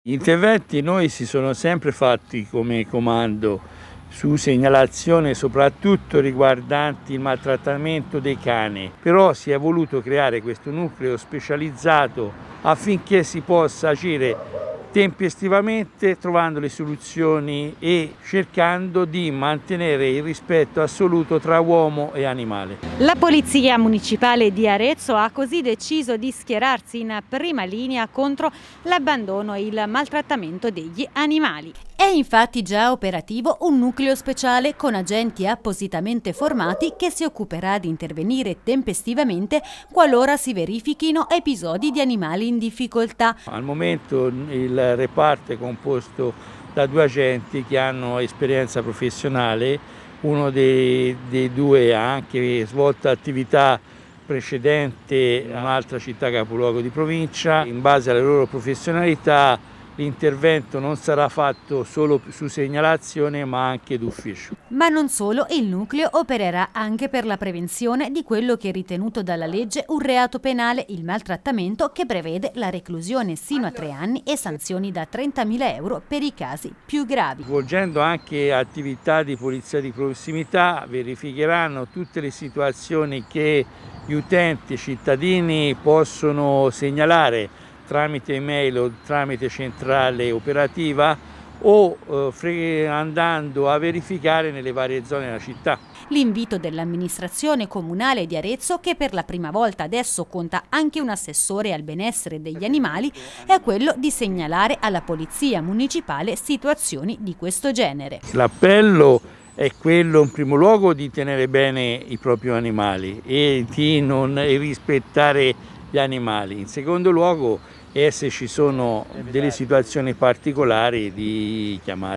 Gli interventi noi si sono sempre fatti come comando su segnalazione soprattutto riguardanti il maltrattamento dei cani, però si è voluto creare questo nucleo specializzato affinché si possa agire tempestivamente trovando le soluzioni e cercando di mantenere il rispetto assoluto tra uomo e animale. La Polizia Municipale di Arezzo ha così deciso di schierarsi in prima linea contro l'abbandono e il maltrattamento degli animali. È infatti già operativo un nucleo speciale con agenti appositamente formati che si occuperà di intervenire tempestivamente qualora si verifichino episodi di animali in difficoltà. Al momento il reparto è composto da 2 agenti che hanno esperienza professionale, uno dei 2 ha anche svolto attività precedente in un'altra città capoluogo di provincia. In base alle loro professionalità l'intervento non sarà fatto solo su segnalazione ma anche d'ufficio. Ma non solo, il nucleo opererà anche per la prevenzione di quello che è ritenuto dalla legge un reato penale, il maltrattamento, che prevede la reclusione sino a 3 anni e sanzioni da 30.000 euro per i casi più gravi. Svolgendo anche attività di polizia di prossimità verificheranno tutte le situazioni che gli utenti e cittadini possono segnalare tramite email o tramite centrale operativa o andando a verificare nelle varie zone della città. L'invito dell'amministrazione comunale di Arezzo, che per la prima volta adesso conta anche un assessore al benessere degli animali, è quello di segnalare alla Polizia Municipale situazioni di questo genere. L'appello è quello in primo luogo di tenere bene i propri animali e di non rispettare gli animali. In secondo luogo, se ci sono delle situazioni particolari, di chiamare